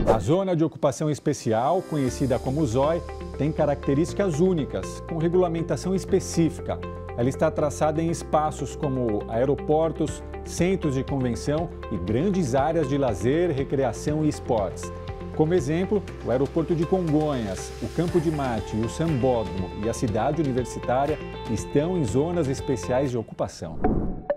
A Zona de Ocupação Especial, conhecida como ZOI, tem características únicas, com regulamentação específica. Ela está traçada em espaços como aeroportos, centros de convenção e grandes áreas de lazer, recreação e esportes. Como exemplo, o aeroporto de Congonhas, o Campo de Marte, o Sambódromo e a cidade universitária estão em zonas especiais de ocupação.